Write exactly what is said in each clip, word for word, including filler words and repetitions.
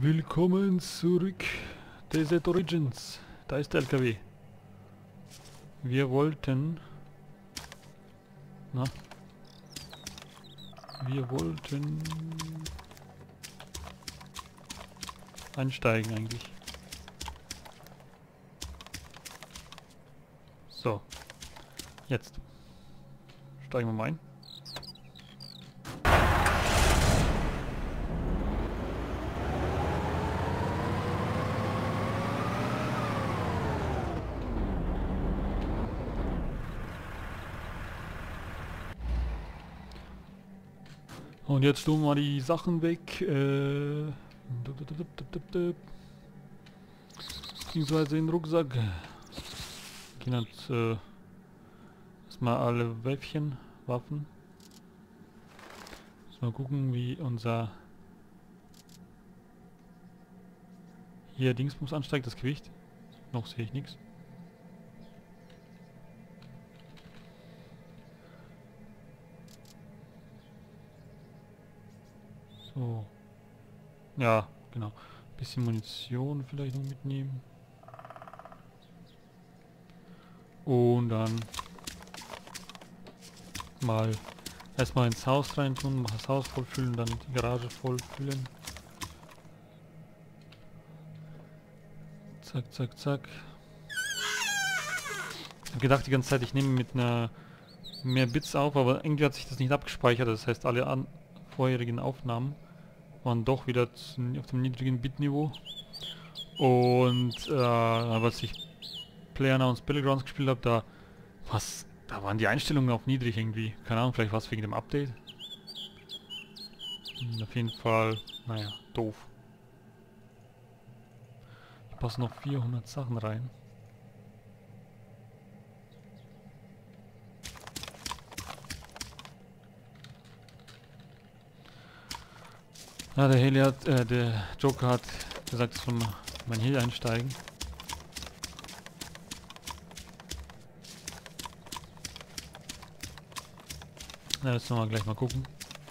Willkommen zurück, Desert Origins. Da ist der L K W. Wir wollten... Na? Wir wollten... einsteigen eigentlich. So. Jetzt. Steigen wir mal ein. Und jetzt tun wir die Sachen weg. Äh, beziehungsweise den Rucksack. Gehen halt äh, erstmal alle Wäffchen, Waffen. Müssen mal gucken, wie unser hier Dingsbums ansteigt, das Gewicht. Noch sehe ich nichts. So. Ja, genau. Bisschen Munition vielleicht noch mitnehmen. Und dann mal erstmal ins Haus rein tun, das Haus vollfüllen, dann die Garage vollfüllen. Zack, zack, zack. Ich habe gedacht die ganze Zeit, ich nehme mit einer mehr Bits auf, aber irgendwie hat sich das nicht abgespeichert. Das heißt, alle an vorherigen Aufnahmen waren doch wieder auf dem niedrigen Bitniveau. Und äh, was ich PlayerUnknown's Battlegrounds gespielt habe, da was, da waren die Einstellungen auf niedrig irgendwie. Keine Ahnung, vielleicht war es wegen dem Update. Und auf jeden Fall, naja, doof. Hier passen noch vierhundert Sachen rein. Ja, der Heli hat, äh, der Joker hat gesagt, ich soll mal mein Heli einsteigen. Na, das sollen wir gleich mal gucken.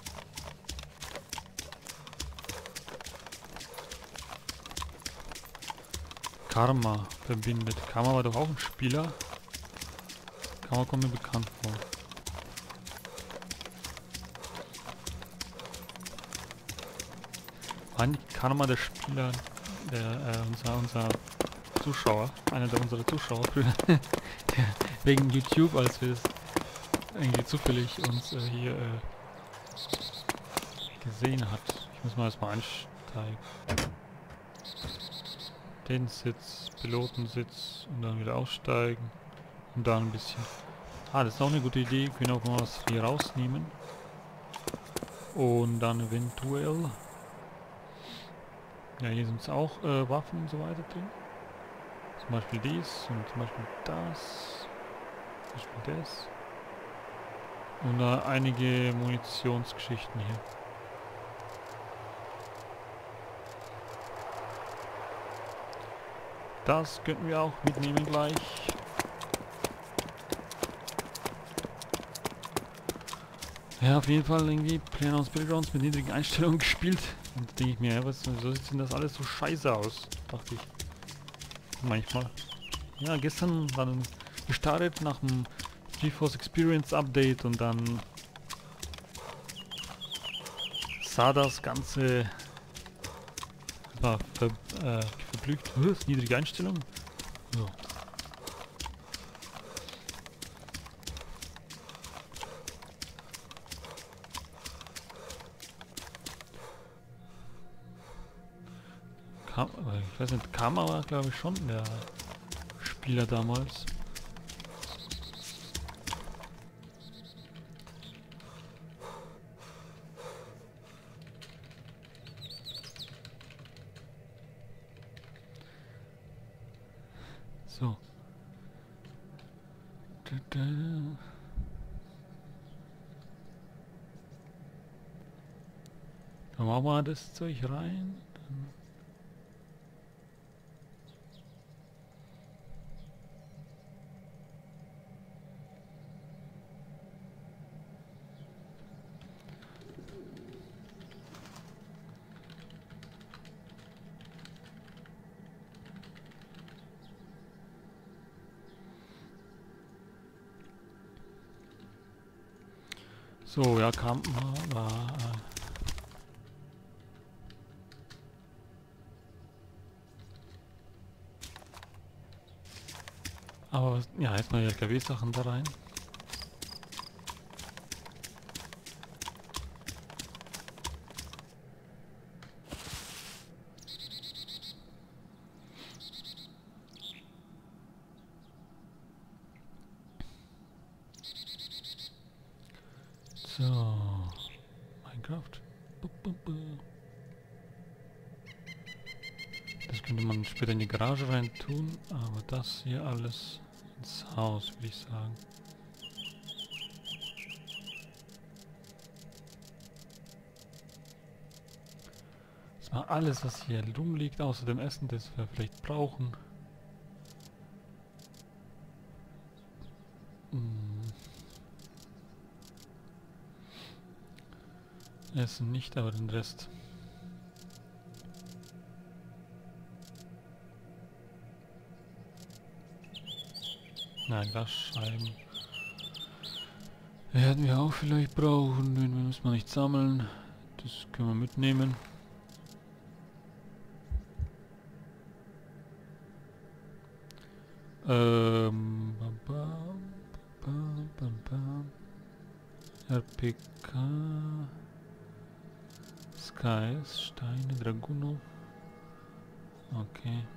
Karma verbindet. Karma war doch auch ein Spieler. Karma kommt mir bekannt vor. War nicht Karma der Spieler, der, äh, unser, unser Zuschauer, einer der unserer Zuschauer früher, wegen YouTube, als wir es irgendwie zufällig uns äh, hier äh, gesehen hat. Ich muss mal erstmal einsteigen. Den Sitz, Pilotensitz und dann wieder aussteigen und dann ein bisschen. Ah, das ist auch eine gute Idee. Wir können auch mal was hier rausnehmen. Und dann eventuell. Ja, hier sind auch äh, Waffen und so weiter drin. Zum Beispiel dies und zum Beispiel das. Zum Beispiel das. Und äh, einige Munitionsgeschichten hier. Das könnten wir auch mitnehmen gleich. Ja, auf jeden Fall irgendwie PlayerUnknown's Battlegrounds mit niedrigen Einstellungen gespielt. Und da denke ich mir, ja, was, wieso sieht denn das alles so scheiße aus? Dachte ich. Manchmal. Ja, gestern war dann gestartet nach dem GeForce Experience Update und dann sah das Ganze war ver, äh, verblüht. Das niedrige Einstellung. So. Kam, ich weiß nicht, Karma war glaube ich schon der Spieler damals. So. Dann machen wir das Zeug rein. Dann So, ja, kam... War, äh, aber, was- ja, jetzt mal die L K W-Sachen da rein. So, Minecraft. Bu, bu, bu. Das könnte man später in die Garage rein tun, aber das hier alles ins Haus, würde ich sagen. Das war alles, was hier rumliegt, außer dem Essen, das wir vielleicht brauchen. Hm. Essen nicht, aber den Rest. Na, Glasscheiben. Werden wir auch vielleicht brauchen, den müssen wir nicht sammeln. Das können wir mitnehmen. Ähm, bam, bam, bam, bam, bam. R P K. Skies, Steine, Dragunov. Okay.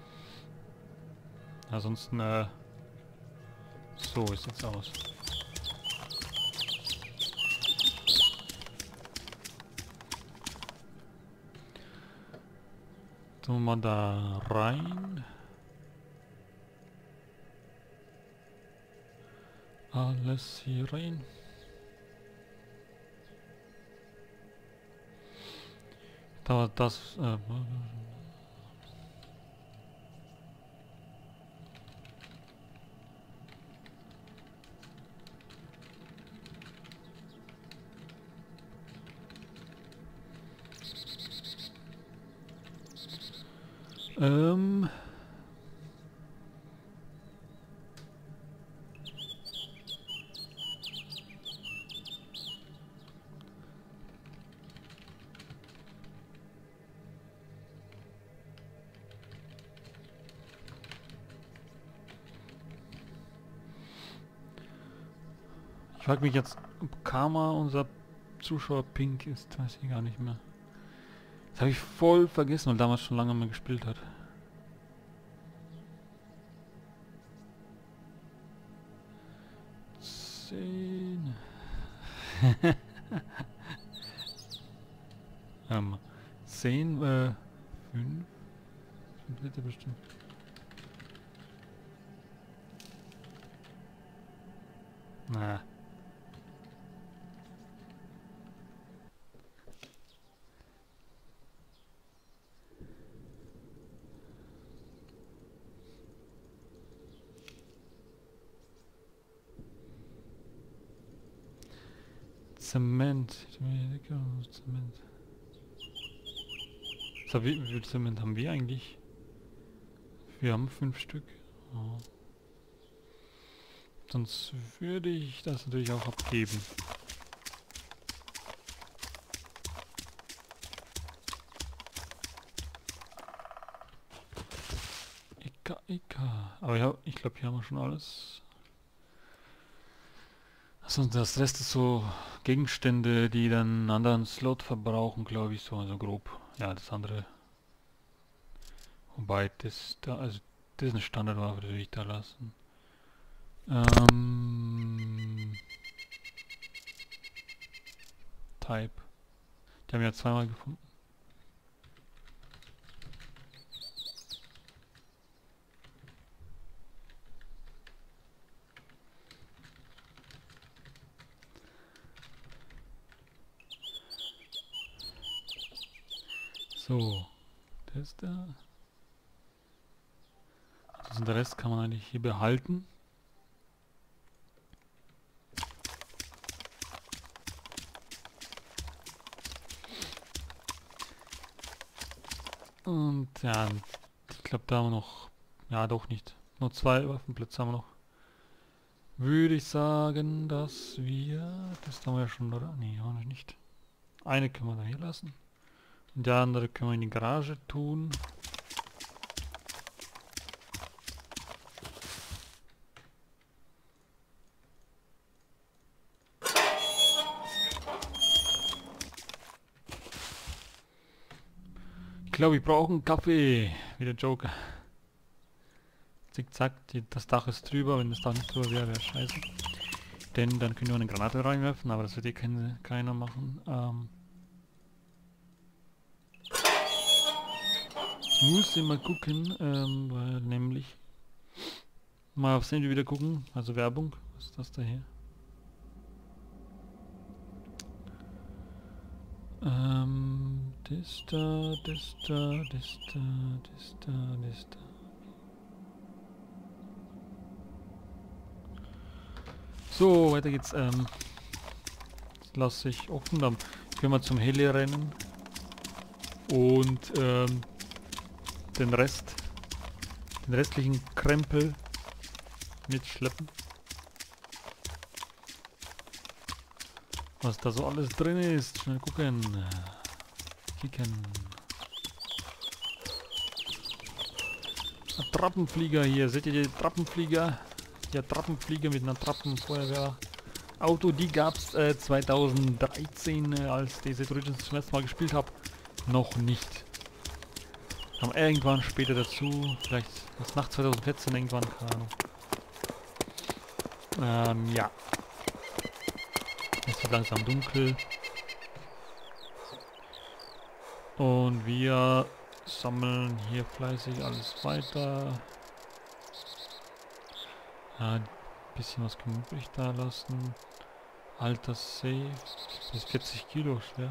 Ansonsten, äh, so ist jetzt aus. Tun wir da rein. Alles hier rein. Da das. Äh, ähm. Ich frage mich jetzt, ob Karma unser Zuschauer Pink ist. Weiß ich gar nicht mehr. Das habe ich voll vergessen, weil damals schon lange mal gespielt hat. Zehn. ähm, zehn, äh, fünf. Fünf Liter bestimmt. Na. Zement. Zement. So, wie, wie viel Zement haben wir eigentlich? Wir haben fünf Stück. Oh. Sonst würde ich das natürlich auch abgeben. Ika, Ika. Aber ja, ich glaube, hier haben wir schon alles. Also das Rest ist so Gegenstände, die dann einen anderen Slot verbrauchen, glaube ich, so also grob. Ja, das andere. Wobei das da, also das ist eine Standardwaffe, die will ich da lassen. Ähm, Type. Die haben wir ja zweimal gefunden. So, der ist da. Also den Rest kann man eigentlich hier behalten. Und ja, ich glaube da haben wir noch, ja doch nicht, nur zwei Waffenplätze haben wir noch. würde ich sagen, dass wir... Das haben wir ja schon, oder? Nee, auch noch nicht. Eine können wir da hier lassen. Und die andere können wir in die Garage tun. Ich glaube, wir brauchen Kaffee. Wie der Joker. Zickzack, die, das Dach ist drüber. Wenn das Dach nicht drüber wäre, wäre scheiße. Denn dann können wir eine Granate reinwerfen, aber das wird eh keine, keiner machen. Ähm ich muss immer gucken, ähm, weil nämlich mal aufs Handy wieder gucken, also Werbung. Was ist das da hier? Ähm, das da, das da, das da, das da, das da. So, weiter geht's. Ähm, das lasse ich offen. Dann können wir zum Heli rennen. Und ähm, den Rest, den restlichen Krempel mitschleppen. Was da so alles drin ist. Schnell gucken. Kicken. Ein Trappenflieger hier. Seht ihr die Trappenflieger? Der Trappenflieger mit einer Trappenfeuerwehr. Auto, die gab es äh, zweitausenddreizehn, äh, als D Z Origins zum ersten Mal gespielt habe. Noch nicht. Kam irgendwann später dazu. Vielleicht was nach zweitausendvierzehn irgendwann, keine Ahnung. Ähm, ja. Es wird langsam dunkel. Und wir sammeln hier fleißig alles weiter. Ja, ein bisschen was können wir übrig da lassen. Alter Safe. Das ist vierzig Kilo schwer.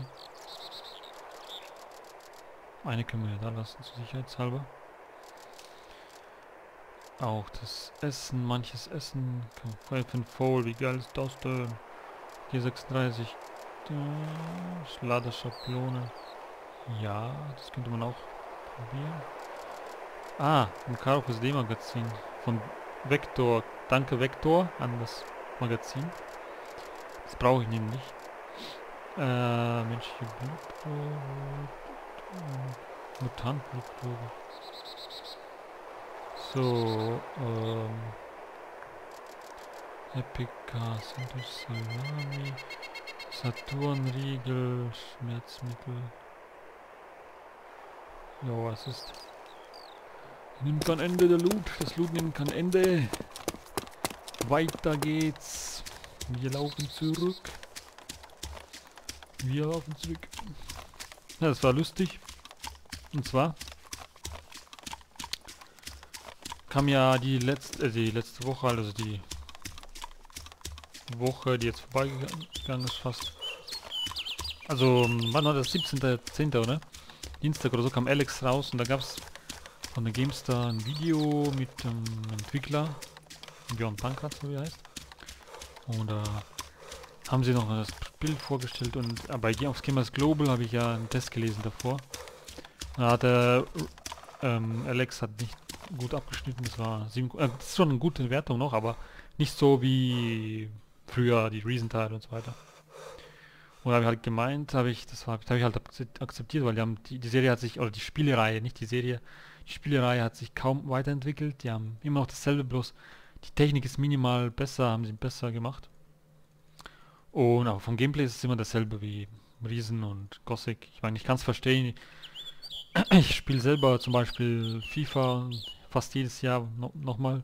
Eine können wir ja da lassen, zur sicherheitshalber. Auch das Essen, manches Essen. Pfeifen voll, wie geil ist das denn? G sechsunddreißig. Laderschablone. Ja, das könnte man auch probieren. Ah, ein Karo fürs D-Magazin. Von Vektor. Danke Vektor an das Magazin. Das brauche ich nämlich. Äh, menschliche Blutprobe. Mutantblutprobe. So, ähm. Epica, Santos Salami. Saturnriegel, Schmerzmittel. Jo, was ist? Nimmt kein Ende der Loot. Das Loot nimmt kein Ende. Weiter geht's. Wir laufen zurück. Wir laufen zurück. Ja, das war lustig. Und zwar kam ja die letzte, äh, die letzte Woche, also die Woche, die jetzt vorbeigegangen ist fast. Also, wann war das? siebzehnter zehnter oder? Dienstag oder so kam Alex raus und da gab es von der GameStar ein Video mit dem Entwickler, Björn Pankratz, so wie er heißt. Und da äh, haben sie noch das Bild vorgestellt und äh, bei Games Gamers Global habe ich ja einen Test gelesen davor. Da hat der ähm, Alex hat nicht gut abgeschnitten, das war sieben, äh, das ist schon eine gute Wertung noch, aber nicht so wie früher die Reason-Teile und so weiter. Und da habe ich halt gemeint, habe ich, das habe ich halt akzeptiert, weil die haben die, die Serie hat sich, oder die Spielereihe, nicht die Serie, die Spielereihe hat sich kaum weiterentwickelt, die haben immer noch dasselbe, bloß die Technik ist minimal besser, haben sie besser gemacht. Und auch vom Gameplay ist es immer dasselbe wie Reason und Gothic. Ich meine, ich kann es verstehen, ich spiele selber zum Beispiel FIFA fast jedes Jahr no, nochmal.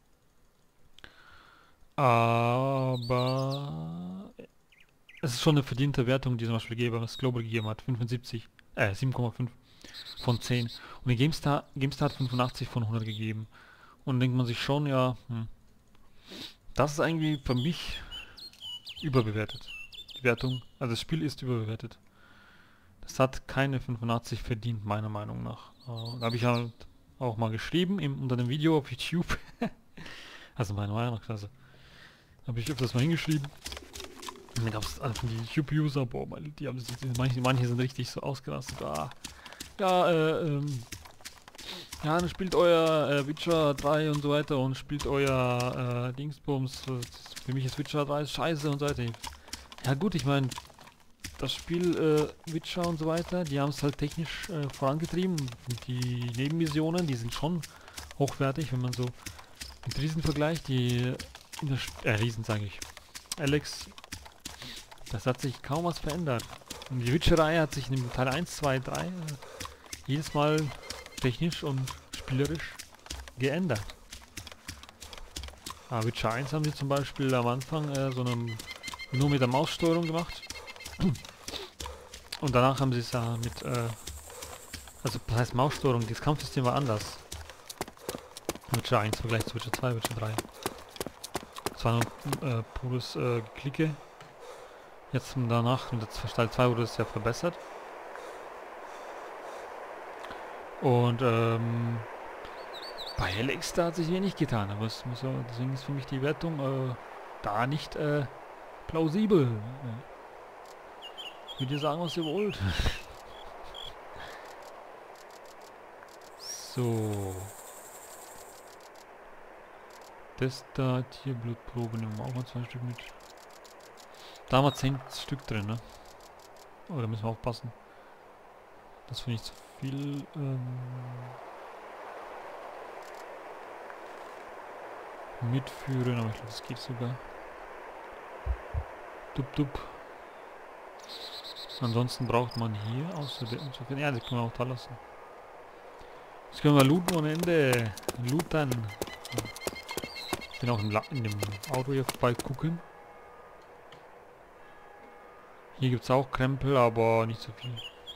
Aber es ist schon eine verdiente Wertung, die zum Beispiel Gamers Global gegeben hat. fünfundsiebzig, äh, sieben Komma fünf von zehn. Und die GameStar, GameStar hat fünfundachtzig von hundert gegeben. Und denkt man sich schon, ja, hm, das ist eigentlich für mich überbewertet. Die Wertung, also das Spiel ist überbewertet. Das hat keine fünfundachtzig verdient, meiner Meinung nach. Uh, da habe ich halt auch mal geschrieben im, unter dem Video auf YouTube. Also meiner Meinung nach, also habe ich öfters mal hingeschrieben. Und dann gab es von die YouTube-User, boah, die haben sich, manche, manche sind richtig so ausgerastet. Ah, ja, äh, ähm, Ja, dann spielt euer äh, Witcher drei und so weiter und spielt euer äh, Dingsbums. Das- Für mich ist Witcher drei scheiße und so weiter. Ja gut, ich meine, das Spiel äh, Witcher und so weiter, die haben es halt technisch äh, vorangetrieben. Und die Nebenmissionen, die sind schon hochwertig, wenn man so mit Riesen vergleicht. Die in der St- äh, Riesen sage ich. Alex, das hat sich kaum was verändert. Und die Witcherei hat sich in Teil eins, zwei, drei äh, jedes Mal technisch und spielerisch geändert. Ah, Witcher eins haben sie zum Beispiel am Anfang äh, so eine, nur mit der Maussteuerung gemacht. Und danach haben sie es ja mit, äh, also das heißt Maussteuerung, das Kampfsystem war anders. Witcher eins im Vergleich zu Witcher zwei, Witcher drei. Es war nur äh, pures äh, Klicke. Jetzt danach, in der Teil zwei wurde es ja verbessert. Und ähm, bei Alex, da hat sich wenig getan, aber es muss ja, deswegen ist für mich die Wertung äh, da nicht äh, plausibel. Äh, Könnt ihr sagen, was ihr wollt? So. Das da, Tierblutprobe, nehmen wir auch mal zwei Stück mit. Da haben wir zehn Stück drin, ne? Oh, da müssen wir aufpassen. Das finde ich zu viel. Ähm, mitführen, aber ich glaube, das geht sogar. Dup, dup. Ansonsten braucht man hier außer der insofern. Ja, das können wir auch da lassen. Das können wir looten ohne Ende. Looten. Ich bin auch im La in dem Auto hier vorbei gucken. Hier gibt es auch Krempel, aber nicht so viel.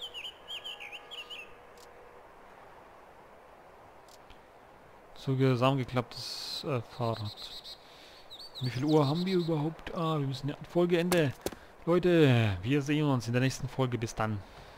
So zusammengeklapptes äh, Fahrrad. Wie viel Uhr haben wir überhaupt? Ah, wir müssen ja Folgeende. Leute, wir sehen uns in der nächsten Folge. Bis dann.